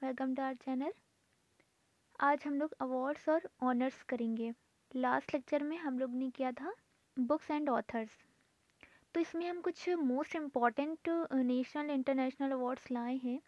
Welcome to our channel. आज हम लोग अवार्ड्स और ऑनर्स करेंगे। लास्ट लेक्चर में हम लोग ने किया था बुक्स एंड ऑथर्स, तो इसमें हम कुछ most important national international awards लाए हैं,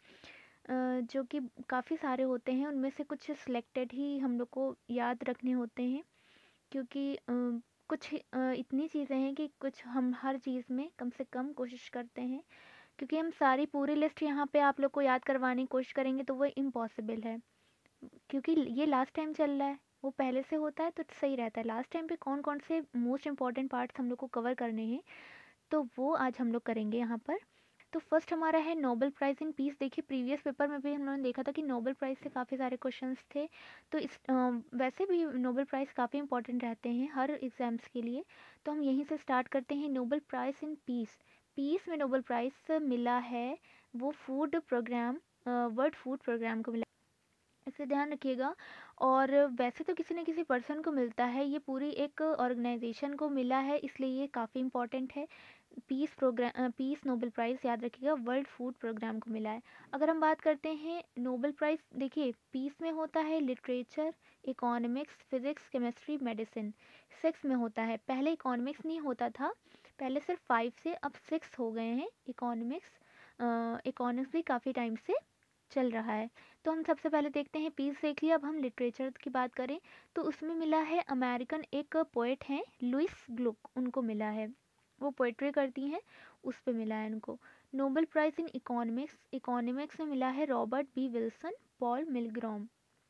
जो कि काफ़ी सारे होते हैं। उनमें से कुछ सिलेक्टेड ही हम लोग को याद रखने होते हैं, क्योंकि कुछ इतनी चीज़ें हैं कि कुछ हम हर चीज़ में कम से कम कोशिश करते हैं, क्योंकि हम सारी पूरी लिस्ट यहाँ पे आप लोग को याद करवाने की कोशिश करेंगे तो वो इम्पॉसिबल है, क्योंकि ये लास्ट टाइम चल रहा है। वो पहले से होता है तो सही रहता है। लास्ट टाइम पे कौन कौन से मोस्ट इंपॉर्टेंट पार्ट्स हम लोग को कवर करने हैं, तो वो आज हम लोग करेंगे यहाँ पर। तो फर्स्ट हमारा है नोबेल प्राइज़ इन पीस। देखिए प्रीवियस पेपर में भी हम लोगों ने देखा था कि नोबेल प्राइज़ से काफ़ी सारे क्वेश्चंस थे, तो इस वैसे भी नोबेल प्राइज़ काफ़ी इंपॉर्टेंट रहते हैं हर एग्ज़ाम्स के लिए। तो हम यहीं से स्टार्ट करते हैं। Nobel prize in peace, peace में नोबेल प्राइज़ मिला है वो food programme, world food programme को मिला, इसे ध्यान रखिएगा। और वैसे तो किसी न किसी पर्सन को मिलता है, ये पूरी एक ऑर्गेनाइजेशन को मिला है, इसलिए ये काफ़ी इंपॉर्टेंट है। Peace programme, peace Nobel prize याद रखिएगा, वर्ल्ड फूड प्रोग्राम को मिला है। अगर हम बात करते हैं नोबेल प्राइज़, देखिए पीस में होता है literature, economics, physics, chemistry, medicine. 6 में होता है। पहले इकोनॉमिक्स नहीं होता था, पहले सिर्फ 5 से अब 6 हो गए हैं इकोनॉमिक्स। इकोनॉमिक्स भी काफ़ी टाइम से चल रहा है। तो हम सबसे पहले देखते हैं, पीस देख लिया। अब हम लिटरेचर की बात करें तो उसमें मिला है अमेरिकन एक पोएट हैं लुइस ग्लुक, उनको मिला है, वो पोइट्री करती हैं, उस पे मिला है उनको। Nobel prize in economics, economics में मिला है Robert B Wilson, Paul Milgrom.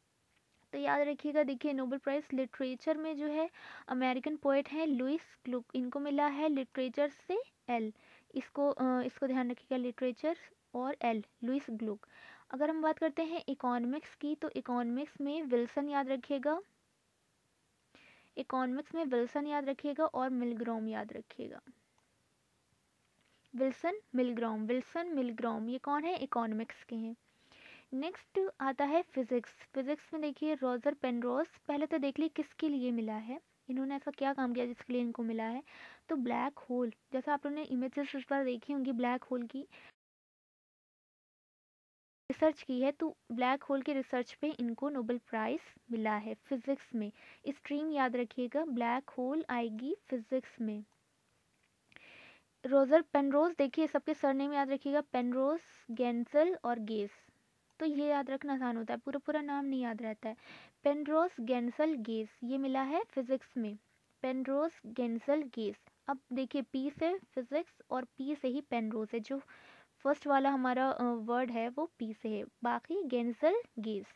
तो याद रखिएगा। देखिए नोबेल प्राइज़ लिटरेचर में जो है अमेरिकन पोएट हैं लुइस ग्लुक, इनको मिला है लिटरेचर से एल, इसको ध्यान रखिएगा, लिटरेचर और एल, लुइस ग्लुक। अगर हम बात करते हैं इकोनॉमिक्स की, तो इकोनॉमिक्स में विल्सन याद रखिएगा, इकोनॉमिक्स में विल्सन याद रखिएगा और मिलग्रॉम याद रखिएगा। विल्सन मिलग्रॉम, विल्सन मिलग्रॉम, ये कौन है, इकोनॉमिक्स के हैं। नेक्स्ट आता है फिजिक्स। फिजिक्स में देखिए रॉजर पेनरोज, पहले तो देख ली किसके लिए मिला है, इन्होंने ऐसा क्या काम किया जिसके लिए इनको मिला है। तो ब्लैक होल, जैसा आप लोगों ने इमेजेस इस पर देखी होंगी, ब्लैक होल की रिसर्च की है, तो ब्लैक होल के रिसर्च पे इनको नोबेल प्राइज़ मिला है फिजिक्स में। स्ट्रीम याद रखिएगा, ब्लैक होल आएगी फिजिक्स में। रोजर पेनरोज, देखिए सबके सरनेम याद रखिएगा, पेनरोज, गेंसल और गेस। तो ये याद रखना आसान होता है, पूरा पूरा नाम नहीं याद रहता है। पेनरोज गेंसल गेस, ये मिला है फिजिक्स में, पेनरोज गेंसल गेस। अब देखिए पी से फिजिक्स और पी से ही पेनरोज है, जो फर्स्ट वाला हमारा वर्ड है वो पी से है, बाकी गेंसल गेस।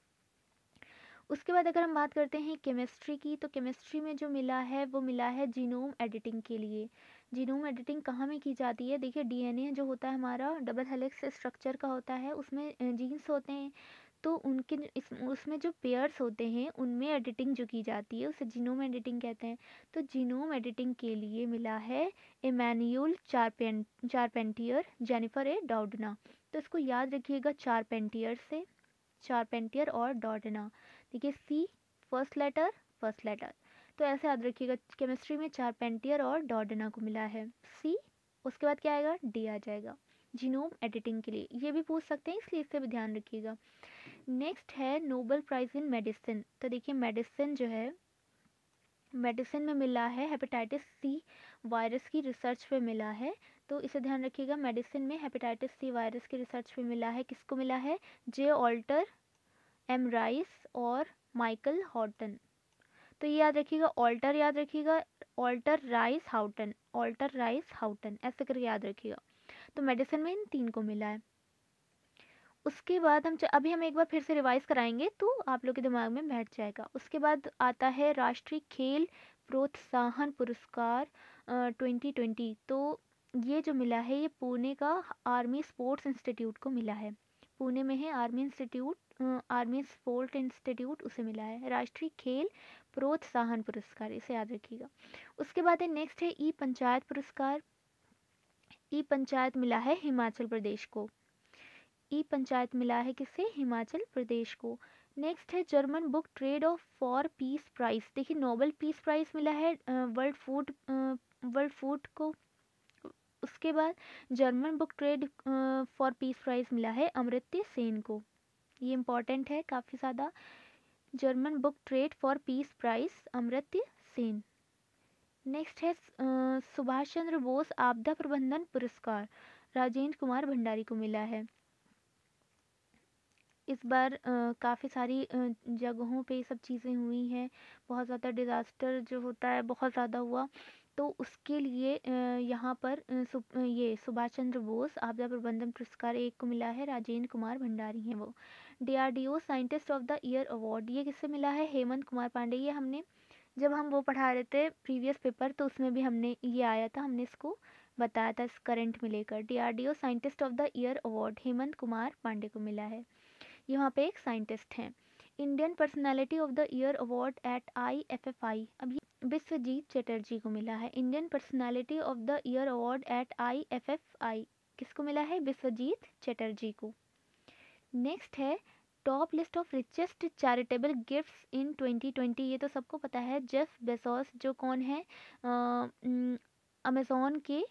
उसके बाद अगर हम बात करते हैं केमिस्ट्री की, तो केमिस्ट्री में जो मिला है वो मिला है जीनोम एडिटिंग के लिए। जीनोम एडिटिंग कहाँ में की जाती है, देखिए डीएनए जो होता है हमारा डबल हेलिक्स स्ट्रक्चर का होता है, उसमें जीन्स होते हैं, तो उनके उसमें जो पेयर्स होते हैं उनमें एडिटिंग जो की जाती है उसे जीनोम एडिटिंग कहते हैं। तो जीनोम एडिटिंग के लिए मिला है इमैनुअल चारपेंटियर, जेनिफर ए डाउडना। तो इसको याद रखिएगा, चारपेंटियर से, चारपेंटियर और डॉर्डना। देखिए सी फर्स्ट लेटर, तो ऐसे याद रखिएगा। केमिस्ट्री में चारपेंटियर और डॉर्डना को मिला है सी, उसके बाद क्या आएगा, डी आ जाएगा जीनोम एडिटिंग के लिए। ये भी पूछ सकते हैं, इसलिए इससे भी ध्यान रखिएगा। नेक्स्ट है नोबेल प्राइज़ इन मेडिसिन। तो देखिए मेडिसिन जो है, मेडिसिन में मिला है हेपेटाइटिस सी वायरस की रिसर्च पे मिला है, तो इसे ध्यान रखिएगा। मेडिसिन में हेपेटाइटिस सी वायरस की रिसर्च पे मिला है, किसको मिला है, जे ऑल्टर, एम राइस और माइकल हॉटन। तो ये याद रखिएगा, ऑल्टर याद रखिएगा, Alter Rice Houghton, Alter Rice Houghton, ऐसे करके याद रखिएगा। तो मेडिसिन में इन 3 को मिला है। उसके बाद अभी हम एक बार फिर से रिवाइज कराएंगे तो आप लोग के दिमाग में बैठ जाएगा। उसके बाद आता है राष्ट्रीय खेल प्रोत्साहन पुरस्कार 2020। तो ये जो मिला है ये पुणे का आर्मी स्पोर्ट्स इंस्टीट्यूट को मिला है, पुणे में है army institute, army sport institute, उसे मिला है राष्ट्रीय खेल प्रोत्साहन पुरस्कार, इसे याद रखिएगा। उसके बाद है नेक्स्ट है ई पंचायत पुरस्कार। ई पंचायत मिला है हिमाचल प्रदेश को, ई पंचायत मिला है किसे, हिमाचल प्रदेश को। नेक्स्ट है German book trade of for peace prize. देखिए नोबेल पीस प्राइज मिला है वर्ल्ड फूड को। उसके बाद German book trade for peace prize मिला है अमर्त्य सेन को। ये इम्पॉर्टेंट है काफ़ी ज़्यादा। German book trade for peace prize Amartya Sen. Next है सुभाष चंद्र बोस आपदा प्रबंधन पुरस्कार राजेंद्र कुमार भंडारी को मिला है। इस बार काफ़ी सारी जगहों पे ये सब चीज़ें हुई हैं, बहुत ज़्यादा डिज़ास्टर जो होता है बहुत ज़्यादा हुआ, तो उसके लिए यहाँ पर ये सुभाष चंद्र बोस आपदा प्रबंधन पुरस्कार एक को मिला है, राजेंद्र कुमार भंडारी हैं वो। DRDO scientist of the year award ये किससे मिला है? हेमंत कुमार पांडे। ये हमने जब हम वो पढ़ा रहे थे प्रीवियस पेपर तो उसमें भी हमने ये आया था, हमने इसको बताया था इस करंट में लेकर। DRDO scientist of the year award Hemant Kumar Pandey को मिला है, यहाँ पे एक साइंटिस्ट हैं। Indian personality of the year award at IFFI अब ये विश्वजीत चटर्जी को मिला है। Indian personality of the year award at IFFI किसको मिला है? विश्वजीत चटर्जी को। नेक्स्ट है top list of richest charitable gifts in 2020। ये तो सबको पता है, जेफ बेजोस जो कौन है अमेज़ॉन के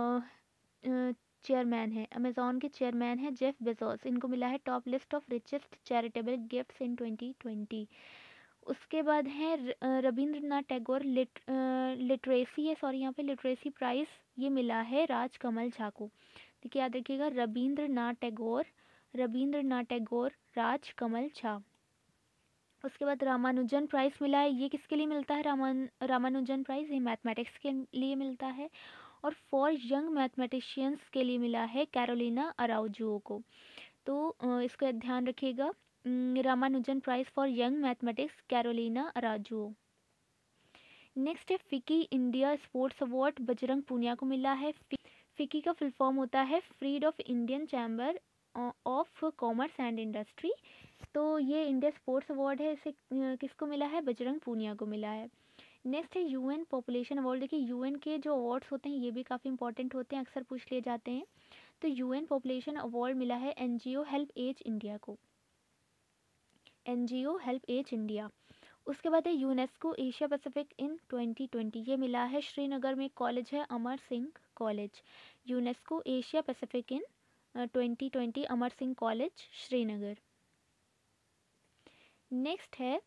चेयरमैन है, अमेज़ॉन के चेयरमैन है जेफ बेजोस, इनको मिला है top list of richest charitable gifts in 2020। उसके बाद है रविंद्रनाथ टैगोर लिटरेसी है, सॉरी यहाँ पे लिटरेसी प्राइज़ ये मिला है राजकमल झा को। देखिए याद रखिएगा, रविंद्रनाथ टैगोर राजकमल झा। उसके बाद रामानुजन प्राइज़ मिला है, ये किसके लिए मिलता है? रामानुजन प्राइज़ ये मैथमेटिक्स के लिए मिलता है। और फॉर यंग मैथमेटिशियंस के लिए मिला है कैरोलिना अराउजो को। तो इसका ध्यान रखिएगा, Ramanujan prize for young mathematics Carolina Araujo. Next है FICCI India sports award Bajrang Punia को मिला है। फिकी का फुल फॉर्म होता है freed of Indian chamber of commerce and industry. तो ये इंडिया स्पोर्ट्स अवार्ड है, इसे किसको मिला है? बजरंग पूनिया को मिला है। नेक्स्ट है यूएन पॉपुलेशन अवार्ड। देखिए यूएन के जो अवार्ड्स होते हैं ये भी काफ़ी इंपॉर्टेंट होते हैं, अक्सर पूछ लिए जाते हैं। तो यूएन पॉपुलेशन अवार्ड मिला है एनजीओ हेल्प एज इंडिया को, एनजीओ हेल्प एज इंडिया। उसके बाद है यूनेस्को एशिया पैसिफिक इन 2020, ये मिला है श्रीनगर में कॉलेज है Amar Singh college. UNESCO Asia Pacific in 2020 Amar Singh college Srinagar. Next है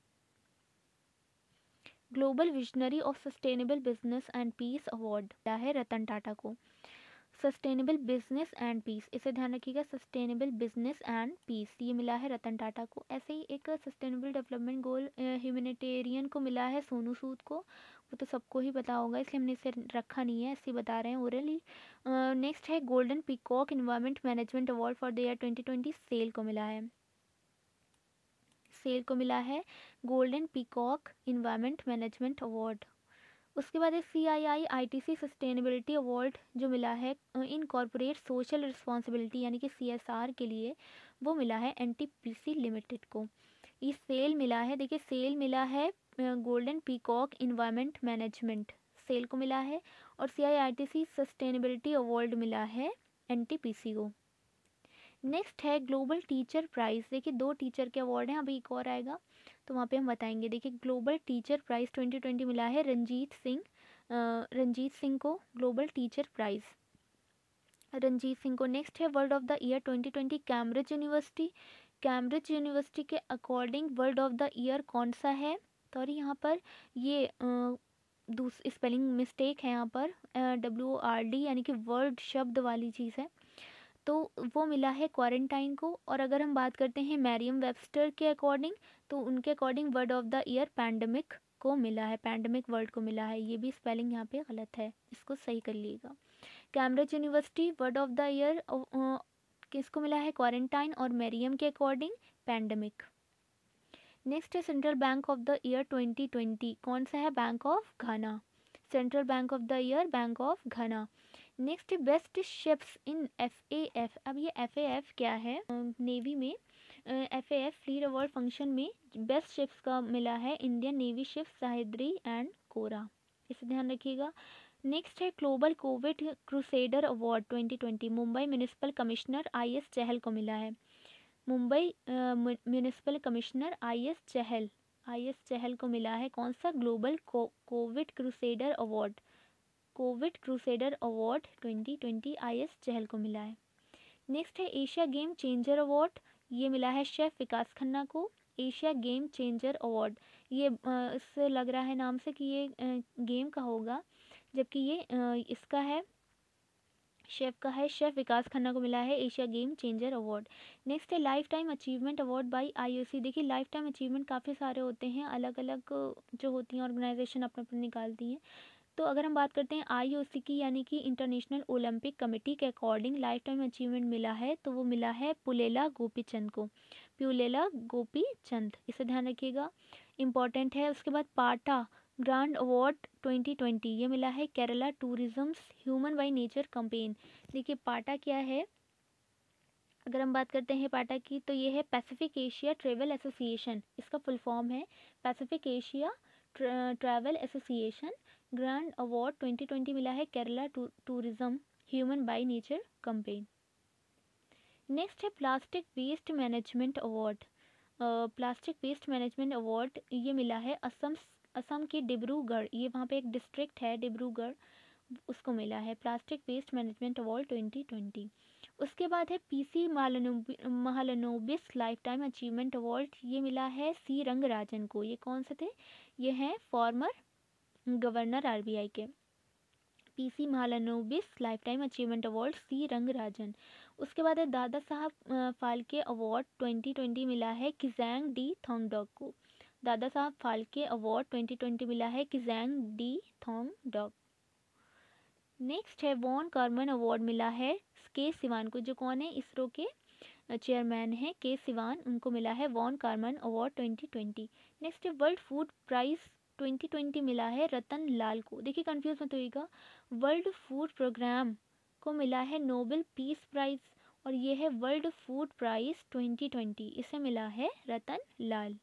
global visionary of sustainable business and peace award मिला है रतन टाटा को। सस्टेनेबल बिजनेस एंड पीस, इसे ध्यान रखिएगा, सस्टेनेबल बिजनेस एंड पीस ये मिला है रतन टाटा को। ऐसे ही एक सस्टेनेबल डेवलपमेंट गोल ह्यूमैनिटेरियन को मिला है सोनू सूद को, वो तो सबको ही पता होगा इसलिए हमने इसे रखा नहीं है, ऐसे ही बता रहे हैं ओरली। नेक्स्ट है golden peacock environment management award for the year 2020 SAIL को मिला है, सेल को मिला है golden peacock environment management award. उसके बाद है CII-ITC सस्टेनेबिलिटी अवार्ड जो मिला है इन कॉर्पोरेट सोशल रिस्पॉन्सिबिलिटी यानी कि CSR के लिए, वो मिला है NTPC लिमिटेड को। ये सेल मिला है, देखिए सेल मिला है golden peacock environment management SAIL को मिला है, और CII-ITC सस्टेनेबिलिटी अवार्ड मिला है NTPC को। नेक्स्ट है ग्लोबल टीचर प्राइज़। देखिए 2 टीचर के अवार्ड हैं, अभी एक और आएगा तो वहाँ पे हम बताएंगे। देखिए ग्लोबल टीचर प्राइज़ 2020 मिला है रंजीत सिंह को global teacher prize, Ranjit Singh को। नेक्स्ट है world of the year 2020 Cambridge university. Cambridge university के according world of the year कौन सा है? सॉरी यहाँ पर ये स्पेलिंग मिस्टेक है, यहाँ पर WORD यानी कि वर्ल्ड शब्द वाली चीज़ है, तो वो मिला है क्वारंटाइन को। और अगर हम बात करते हैं मैरियम वेबस्टर के अकॉर्डिंग, तो उनके according word of the year pandemic को मिला है, पैंडमिक वर्ड को मिला है। ये भी स्पेलिंग यहाँ पे गलत है, इसको सही कर लीजिएगा। Cambridge university word of the year किसको मिला है? क्वारंटाइन, और मैरियम के अकॉर्डिंग पैंडमिक। नेक्स्ट है central bank of the year 2020 कौन सा है? Bank of Ghana, central bank of the year bank of Ghana. Next best ships in FAF। अब ये FAF क्या है? नेवी में FAF फ्लीट अवार्ड फंक्शन में बेस्ट शिप्स का मिला है Indian navy ship Sahyadri and Kora, इसे ध्यान रखिएगा। नेक्स्ट है global covid crusader award 2020 Mumbai municipal commissioner IS Chahal को मिला है। Mumbai municipal commissioner IS Chahal को मिला है कौन सा? Global covid crusader award, covid crusader award 2020 IS Chahal को मिला है। नेक्स्ट है एशिया गेम चेंजर अवार्ड, ये मिला है शेफ विकास खन्ना को। एशिया गेम चेंजर अवार्ड, ये इससे लग रहा है नाम से कि ये गेम का होगा, जबकि ये इसका है, शेफ का है। शेफ विकास खन्ना को मिला है Asia game changer award. Next है lifetime achievement award by IOC. देखिए लाइफ टाइम अचीवमेंट काफ़ी सारे होते हैं, अलग अलग जो होती हैं ऑर्गेनाइजेशन अपने अपने निकालती हैं। तो अगर हम बात करते हैं आईओसी की, यानी कि इंटरनेशनल ओलंपिक कमेटी के अकॉर्डिंग लाइफ टाइम अचीवमेंट मिला है, तो वो मिला है पुलेला गोपीचंद को। पुलेला गोपीचंद, इसे ध्यान रखिएगा, इम्पॉर्टेंट है। उसके बाद पाटा ग्रांड अवार्ड 2020, ये मिला है Kerala tourism human by nature campaign. देखिए पाटा क्या है, अगर हम बात करते हैं पाटा की, तो ये है पैसिफिक एशिया ट्रेवल एसोसिएशन, इसका फुल फॉर्म है Pacific Asia travel association. Grand award 2020 मिला है Kerala tourism human by nature campaign. Next है plastic waste management award. Plastic waste management award ये मिला है असम के डिब्रूगढ़, ये वहाँ पे एक डिस्ट्रिक्ट है डिब्रूगढ़, उसको मिला है प्लास्टिक वेस्ट मैनेजमेंट अवार्ड 2020। उसके बाद है PC Mahalanobis lifetime achievement award, ये मिला है सी रंगराजन को। ये कौन से थे, ये हैं फॉर्मर गवर्नर आरबीआई के। PC Mahalanobis lifetime achievement award C Rangarajan. उसके बाद है दादा साहब फाल्के अवार्ड 2020 मिला है किजैंग डी थोंगडॉक को। दादा साहब फाल्के अवार्ड 2020 मिला है किजैंग डी थोंगडॉक। नेक्स्ट है वॉन कार्मन अवार्ड मिला है के सिवान को, जो कौन है, इसरो के चेयरमैन हैं के सिवान, उनको मिला है वॉन कार्मन अवार्ड 2020। नेक्स्ट है वर्ल्ड फूड प्राइज 2020 मिला है रतन लाल को। देखिए कंफ्यूज मत होइएगा, वर्ल्ड फूड प्रोग्राम को मिला है नोबेल पीस प्राइज, और ये है वर्ल्ड फूड प्राइज 2020, इसे मिला है रतन लाल।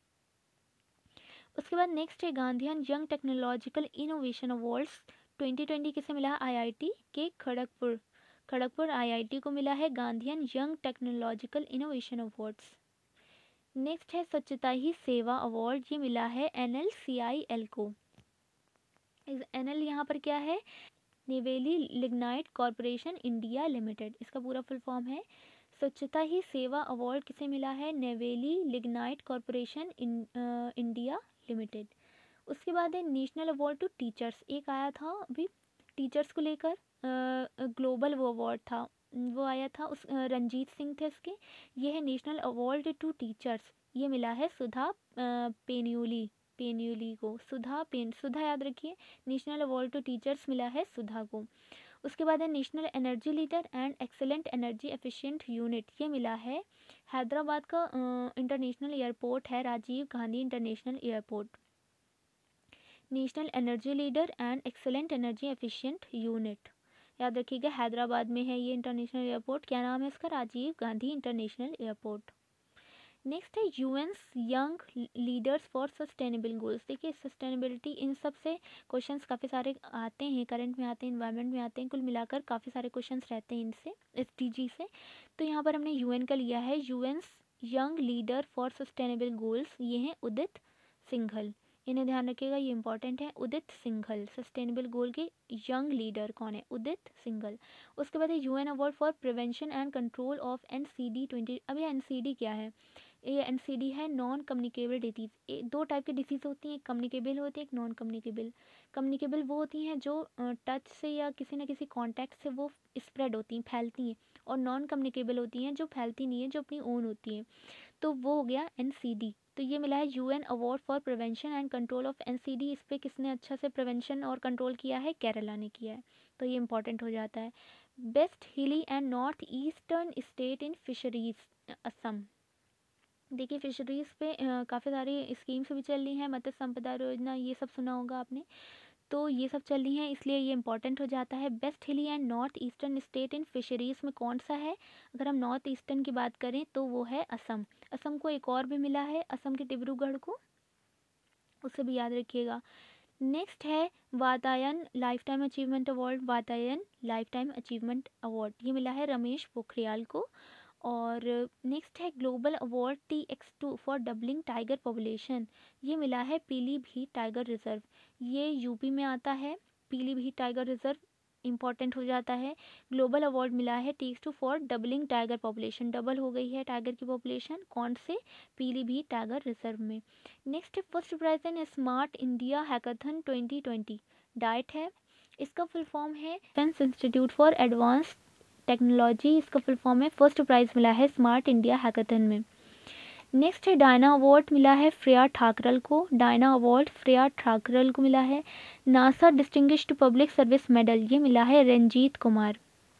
उसके बाद नेक्स्ट है Gandhian young technological innovation awards 2020 किसे मिला है, आईआईटी के खड़गपुर आईआईटी को मिला है Gandhian young technological innovation awards. Next है स्वच्छता ही सेवा अवार्ड, ये मिला है एनएलसीआईएल को। एनएल यहाँ पर क्या है, Neyveli lignite corporation India limited, इसका पूरा फुल फॉर्म है। स्वच्छता ही सेवा अवार्ड किसे मिला है, Neyveli lignite corporation India limited. उसके बाद है नेशनल अवार्ड टू टीचर्स, एक आया था अभी टीचर्स को लेकर, ग्लोबल वो अवार्ड था, वो आया था, उस रंजीत सिंह थे इसके। ये है नेशनल अवार्ड टू टीचर्स, ये मिला है सुधा पेन्यूली को। सुधा याद रखिए, नेशनल अवार्ड टू टीचर्स मिला है सुधा को। उसके बाद है national energy leader and excellent energy efficient unit, ये मिला है हैदराबाद का इंटरनेशनल एयरपोर्ट है Rajiv Gandhi international airport. National energy leader and excellent energy efficient unit, याद रखिएगा हैदराबाद में है ये इंटरनेशनल एयरपोर्ट, क्या नाम है इसका, Rajiv Gandhi international airport. Next है UN's young leaders for sustainable goals. देखिए सस्टेनेबिलिटी, इन सब से क्वेश्चंस काफ़ी सारे आते हैं, करंट में आते हैं, इन्वायरमेंट में आते हैं, कुल मिलाकर काफ़ी सारे क्वेश्चंस रहते हैं इनसे, एसडीजी से। तो यहाँ पर हमने यूएन का लिया है, UN's young leader for sustainable goals, ये हैं उदित सिंघल, इन्हें ध्यान रखिएगा, ये इंपॉर्टेंट है। उदित सिंघल सस्टेनेबल गोल के यंग लीडर कौन है, उदित सिंघल। उसके बाद है UN award for prevention and control of NCD 20। अब ये एनसीडी क्या है, ये एनसीडी है नॉन कम्युनिकेबल डिजीज़। दो टाइप की डिजीज़ होती हैं, एक कम्युनिकेबल होती है, एक नॉन कम्युनिकेबल। कम्युनिकेबल वो होती हैं जो टच से या किसी न किसी कांटेक्ट से वो स्प्रेड होती हैं, फैलती हैं, और नॉन कम्युनिकेबल होती हैं जो फैलती नहीं है, जो अपनी ओन होती हैं। तो वो हो गया एनसीडी। तो ये मिला है UN award for prevention and control of NCD. इस पर किसने अच्छा से प्रिवेंशन और कंट्रोल किया है, केरला ने किया है, तो ये इंपॉर्टेंट हो जाता है। Best hilly and north eastern state in fisheries, Assam. देखिए फिशरीज़ पे काफ़ी सारी स्कीम्स भी चल रही हैं, मत्स्य संपदा योजना, ये सब सुना होगा आपने, तो ये सब चल रही हैं, इसलिए ये इंपॉर्टेंट हो जाता है। Best hilly and north eastern state in fisheries में कौन सा है, अगर हम नॉर्थ ईस्टर्न की बात करें तो वो है असम। असम को एक और भी मिला है, असम के डिब्रूगढ़ को, उसे भी याद रखिएगा। नेक्स्ट है Vatayan lifetime achievement award, Vatayan lifetime achievement award, ये मिला है रमेश पोखरियाल को। और नेक्स्ट है global award TX2 for doubling tiger population, ये मिला है पीलीभीत टाइगर रिजर्व, ये यूपी में आता है, पीलीभीत टाइगर रिजर्व इंपॉर्टेंट हो जाता है। ग्लोबल अवार्ड मिला है TX two for doubling tiger population, double हो गई है टाइगर की पॉपुलेशन, कौन से, पीलीभीत टाइगर रिजर्व में। नेक्स्ट है first prize in smart India hackathon 2020, DIAT है, इसका फुल फॉर्म है defence institute for advance technology, इसका फुल फॉर्म है, फर्स्ट प्राइज मिला है स्मार्ट इंडिया हैकाथन में। नेक्स्ट है डायना अवार्ड मिला है श्रेया ठाकरल को, डायना अवार्ड श्रेया ठाकरल को मिला है। NASA distinguished public service medal ये मिला है रंजीत कुमार,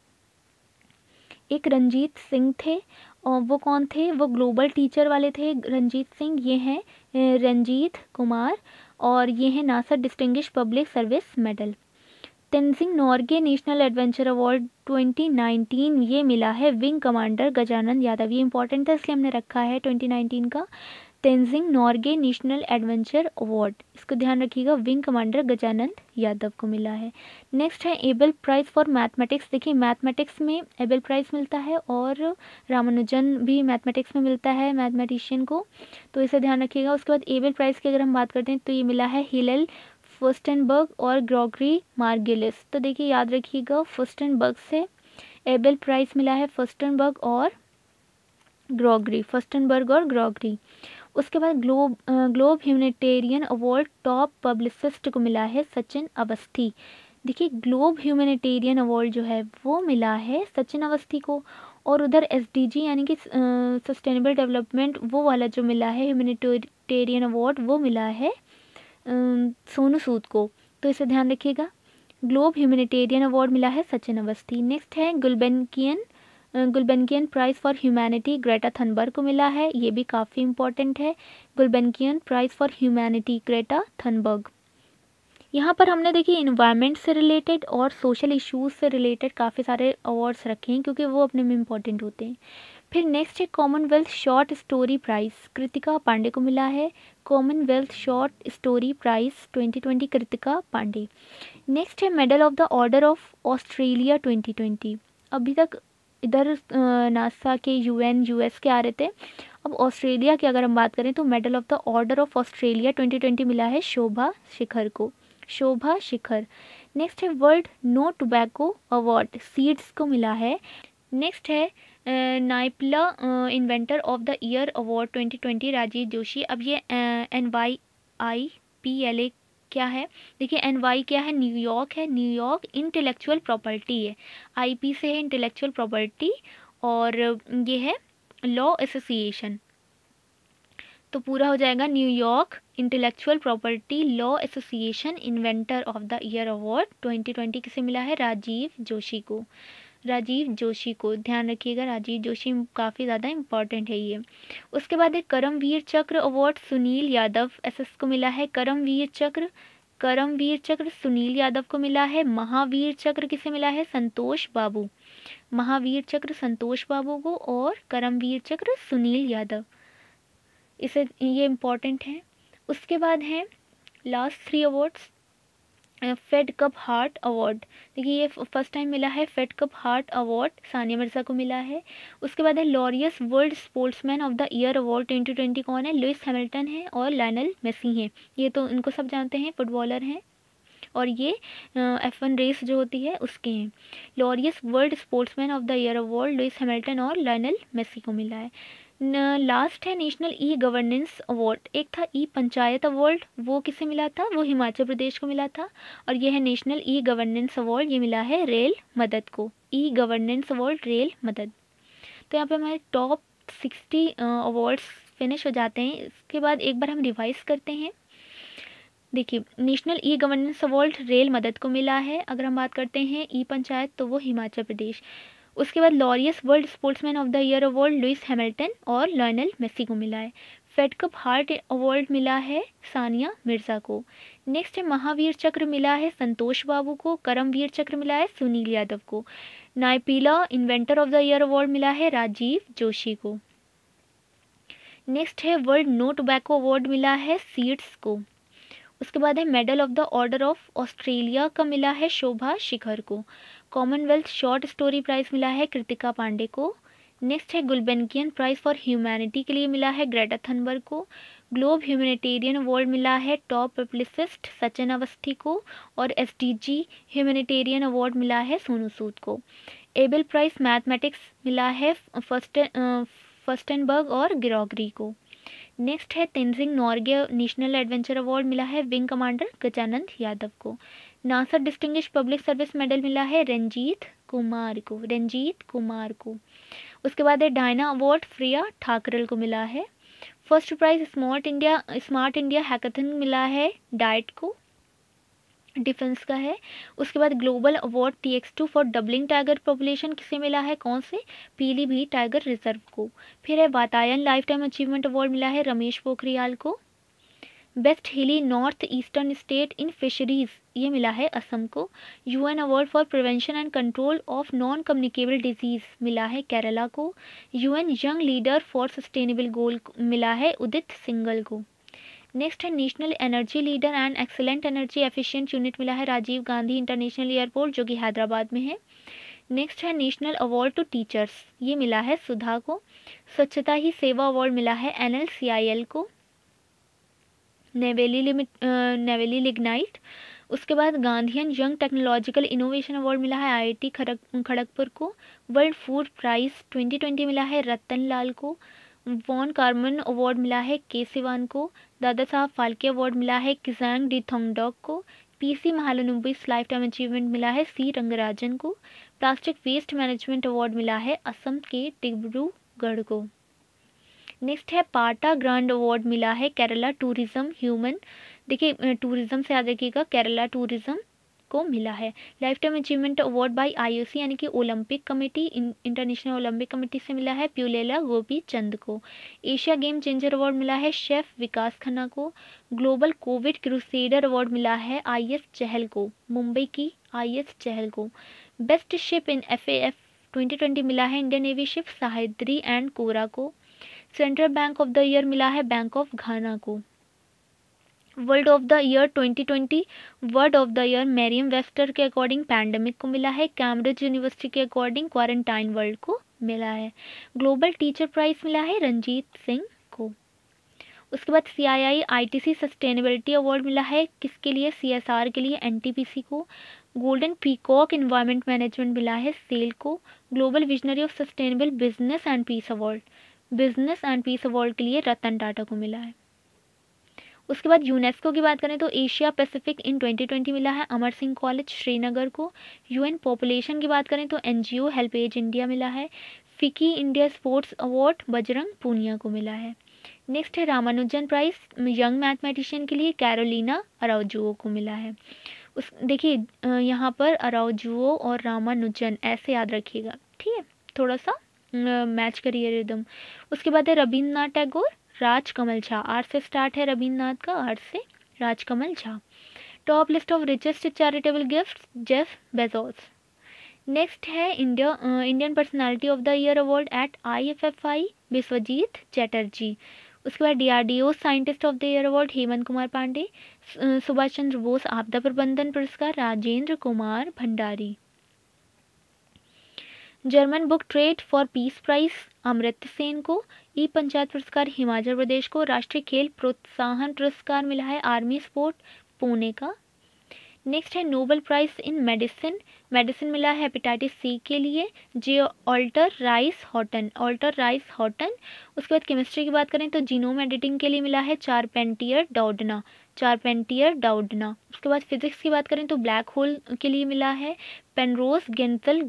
एक रंजीत सिंह थे और वो कौन थे, वो ग्लोबल टीचर वाले थे रंजीत सिंह, ये हैं रंजीत कुमार और ये हैं NASA distinguished public service medal. Tenzing Norgay national adventure award 2019 ये मिला है विंग कमांडर गजानंद यादव, ये इंपॉर्टेंट था इसलिए हमने रखा है 2019 का। Tenzing Norgay national adventure award, इसको ध्यान रखिएगा, विंग कमांडर गजानंद यादव को मिला है। नेक्स्ट है एबल प्राइज़ फॉर मैथमेटिक्स, देखिए मैथमेटिक्स में एबल प्राइज़ मिलता है और रामानुजन भी मैथमेटिक्स में मिलता है मैथमेटिशियन को, तो इसे ध्यान रखिएगा। उसके बाद एबल प्राइज़ की अगर हम बात करते हैं तो ये मिला है हिलेल फर्स्टेनबर्ग और ग्रेगरी मार्गेलिस, तो देखिए याद रखिएगा फर्स्टेनबर्ग से एबल प्राइज़ मिला है, फर्स्टेनबर्ग और ग्रेगरी, फर्स्टेनबर्ग और ग्रेगरी। उसके बाद globe humanitarian award top publicist को मिला है सचिन अवस्थी, देखिए ग्लोब ह्यूमैनिटेरियन अवार्ड जो है वो मिला है सचिन अवस्थी को, और उधर एसडीजी यानी कि सस्टेनेबल डेवलपमेंट वो वाला जो मिला है ह्यूमैनिटेरियन अवार्ड वो मिला है सोनू सूद को, तो इसे ध्यान रखिएगा। ग्लोब ह्यूमैनिटेरियन अवार्ड मिला है सचिन अवस्थी। नेक्स्ट है Gulbenkian prize for humanity Greta Thunberg को मिला है, ये भी काफ़ी इंपॉर्टेंट है, Gulbenkian prize for humanity Greta Thunberg. यहाँ पर हमने देखिए इन्वायरमेंट से रिलेटेड और सोशल इश्यूज से रिलेटेड काफ़ी सारे अवार्ड्स रखे हैं क्योंकि वो अपने में इम्पॉर्टेंट होते हैं। फिर नेक्स्ट है Commonwealth short story prize Kritika Pandey को मिला है, Commonwealth short story prize 2020 Kritika Pandey. Next है medal of the order of Australia 2020, अभी तक इधर नासा के यूएन यूएस के आ रहे थे, अब ऑस्ट्रेलिया की अगर हम बात करें तो medal of the order of Australia 2020 मिला है शोभा शिखर को, शोभा शिखर। नेक्स्ट है world no tobacco award seeds को मिला है। नेक्स्ट है NYIPLA inventor of the year award 2020 Rajiv Joshi, अब ये NYIPLA क्या है, देखिए NY क्या है, न्यूयॉर्क है, न्यूयॉर्क इंटेलेक्चुअल प्रॉपर्टी है, IP से है इंटेलेक्चुअल प्रॉपर्टी और ये है लॉ एसोसिएशन, तो पूरा हो जाएगा New York intellectual property law association inventor of the year award 2020 किसे मिला है, राजीव जोशी को, राजीव जोशी को, ध्यान रखिएगा राजीव जोशी काफ़ी ज़्यादा इंपॉर्टेंट है ये। उसके बाद एक करमवीर चक्र अवार्ड सुनील यादव SS को मिला है, करमवीर चक्र सुनील यादव को मिला है। महावीर चक्र किसे मिला है, संतोष बाबू, महावीर चक्र संतोष बाबू को और करमवीर चक्र सुनील यादव, इसे ये इम्पॉर्टेंट है। उसके बाद है last 3 awards Fed Cup heart award, देखिए ये फर्स्ट टाइम मिला है Fed Cup heart award Sania Mirza को मिला है। उसके बाद है Laureus world sportsman of the year award 2020 कौन है, लुइस हैमिल्टन है और लायनल मेसी हैं, ये तो इनको सब जानते हैं, फुटबॉलर हैं और ये F1 रेस जो होती है उसके हैं। Laureus world sportsman of the year award Lewis Hamilton और लायनल मेसी को मिला है। लास्ट है नेशनल ई गवर्नेंस अवार्ड, एक था ई पंचायत अवार्ड वो किसे मिला था, वो हिमाचल प्रदेश को मिला था, और ये है नेशनल ई गवर्नेंस अवार्ड, ये मिला है रेल मदद को, ई गवर्नेंस अवार्ड रेल मदद। तो यहाँ पे हमारे टॉप 60 अवार्ड्स फिनिश हो जाते हैं। इसके बाद एक बार हम रिवाइज करते हैं। देखिए national e governance award rail Madad को मिला है, अगर हम बात करते हैं ई पंचायत तो वो हिमाचल प्रदेश। उसके बाद Laureus world sportsman of the year award Lewis Hamilton और लायनल मेसी को मिला है। फेड कप हार्ट अवार्ड मिला है सानिया मिर्ज़ा को। नेक्स्ट है महावीर चक्र मिला है संतोष बाबू को, करमवीर चक्र मिला है सुनील यादव को। NYIPLA inventor of the year award मिला है राजीव जोशी को। नेक्स्ट है वर्ल्ड नो टोबैको अवार्ड मिला है सीड्स को। उसके बाद है medal of the order of Australia का मिला है शोभा शिखर को। कॉमनवेल्थ शॉर्ट स्टोरी प्राइज़ मिला है कृतिका पांडे को। नेक्स्ट है गुल्बेनकियन प्राइज़ फॉर ह्यूमैनिटी के लिए मिला है ग्रेटा थनबर्ग को। ग्लोब ह्यूमैनिटेरियन अवार्ड मिला है टॉप पब्लिसिस्ट सचिन अवस्थी को, और SDG ह्यूमैनिटेरियन अवार्ड मिला है सोनू सूद को। एबल प्राइज मैथमेटिक्स मिला है फर्स्टेनबर्ग और ग्रेगरी को। नेक्स्ट है Tenzing Norgay national adventure award मिला है विंग कमांडर गजानंद यादव को। NASA distinguish public service medal मिला है रंजीत कुमार को। उसके बाद है डायना अवार्ड प्रिया ठाकरल को मिला है। First prize smart India hackathon मिला है डाइट को, डिफेंस का है। उसके बाद global award TX2 for doubling tiger population किसे मिला है, कौन से, पीलीभीत टाइगर रिजर्व को। फिर है Vatayan lifetime achievement award मिला है रमेश पोखरियाल को। Best hilly north eastern state in fisheries ये मिला है असम को। UN award for prevention and control of non communicable disease मिला है केरला को। UN young leader for sustainable goal मिला है उदित सिंगल को। नेक्स्ट है national energy leader and excellent energy efficient unit मिला है राजीव गांधी इंटरनेशनल एयरपोर्ट जो कि हैदराबाद में है। नेक्स्ट है नेशनल अवार्ड टू टीचर्स ये मिला है सुधा को। स्वच्छता ही सेवा अवार्ड मिला है NLCIL को, नेवेली लिग्नाइट। उसके बाद Gandhian young technological innovation award मिला है IIT खड़गपुर को। वर्ल्ड फूड प्राइज 2020 मिला है रतन लाल को। वॉन कार्मन अवार्ड मिला है के सिवान को। दादा साहब फाल्के अवार्ड मिला है किजांग डी थोंगडॉक को। PC Mahalanobis lifetime achievement मिला है C रंगराजन को। प्लास्टिक वेस्ट मैनेजमेंट अवार्ड मिला है असम के डिब्रूगढ़ को। नेक्स्ट है पाटा ग्रांड अवार्ड मिला है केरला टूरिज्म ह्यूमन, देखिए टूरिज्म से याद रखिएगा केरला टूरिज्म को मिला है। Lifetime achievement award by IOC यानी कि Olympic committee international Olympic committee से मिला है प्यूलेला गोपी चंद को। एशिया गेम चेंजर अवार्ड मिला है शेफ विकास खन्ना को। ग्लोबल कोविड क्रूसेडर अवार्ड मिला है IS चहल को, मुंबई की IS चहल को। बेस्ट शिप इन FAF 2020 मिला है Indian navy ship Sahyadri and Kora को। Central bank of the year मिला है बैंक ऑफ घाना को। World of the year 2020 word of the year Merriam Webster के अकॉर्डिंग पैंडेमिक को मिला है। कैम्ब्रिज यूनिवर्सिटी के अकॉर्डिंग क्वारंटाइन वर्ल्ड को मिला है। ग्लोबल टीचर प्राइज मिला है रंजीत सिंह को। उसके बाद CII ITC सस्टेनेबिलिटी अवार्ड मिला है किसके लिए, CSR के लिए NTPC को। गोल्डन पीकॉक इन्वायरमेंट मैनेजमेंट मिला है सेल को। Global visionary of sustainable business and peace award के लिए रतन टाटा को मिला है। उसके बाद यूनेस्को की बात करें तो एशिया पैसिफिक इन 2020 मिला है अमर सिंह कॉलेज श्रीनगर को। UN पॉपुलेशन की बात करें तो NGO हेल्पेज इंडिया मिला है। FICCI India sports award Bajrang Punia को मिला है। नेक्स्ट है रामानुजन प्राइज यंग मैथमेटिशियन के लिए कैरोलिना अराउजुओ को मिला है। देखिए यहाँ पर अराउजुओ और रामानुजन ऐसे याद रखिएगा, ठीक है, थोड़ा सा मैच करिए रिदम। उसके बाद है रविन्द्रनाथ टैगोर राजकमल झा, आर से स्टार्ट है रविन्द्रनाथ का, आर से Rajkamal Jha. Top list of richest charitable gift Jeff Bezos. Next है Indian personality of the year award at IFFI Vishwajeet Chatterjee. उसके बाद DRDO scientist of the year award Hemant Kumar Pandey. Subhash Chandra Bose आपदा प्रबंधन पुरस्कार Rajendra Kumar Bhandari. German book trade for peace prize Amartya Sen को। ई पंचायत पुरस्कार हिमाचल प्रदेश को। राष्ट्रीय खेल प्रोत्साहन पुरस्कार मिला है आर्मी स्पोर्ट पुणे का। नेक्स्ट है नोबेल प्राइज इन मेडिसिन मिला है हेपेटाइटिस C के लिए ऑल्टर राइस हॉटन। उसके बाद केमिस्ट्री की बात करें तो जीनोम एडिटिंग के लिए मिला है चारपेंटियर डाउडना। उसके बाद फिजिक्स की बात करें तो ब्लैक होल के लिए मिला है पेनरोज गेंसल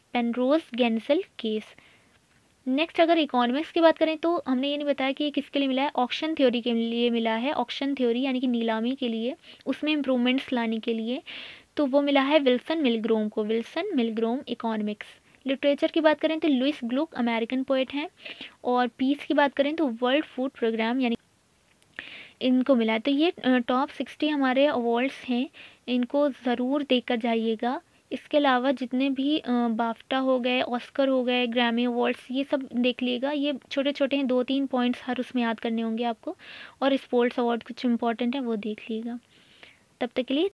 गेस। नेक्स्ट अगर इकोनॉमिक्स की बात करें तो हमने ये नहीं बताया कि ये किसके लिए मिला है, ऑक्शन थ्योरी के लिए मिला है। ऑक्शन थ्योरी यानी कि नीलामी के लिए, उसमें इम्प्रूवमेंट्स लाने के लिए, तो वो मिला है विल्सन मिलग्रोम इकोनॉमिक्स। लिटरेचर की बात करें तो लुइस ग्लुक अमेरिकन पोएट हैं। और पीस की बात करें तो वर्ल्ड फूड प्रोग्राम यानी इनको मिला है। तो ये टॉप 60 हमारे अवार्ड्स हैं, इनको ज़रूर देख कर जाइएगा। इसके अलावा जितने भी बाफ्टा हो गए, ऑस्कर हो गए, ग्रैमी अवार्ड्स, ये सब देख लीजिएगा। ये छोटे छोटे हैं, 2-3 पॉइंट्स हर उसमें याद करने होंगे आपको। और स्पोर्ट्स अवार्ड कुछ इंपॉर्टेंट है वो देख लीजिएगा। तब तक के लिए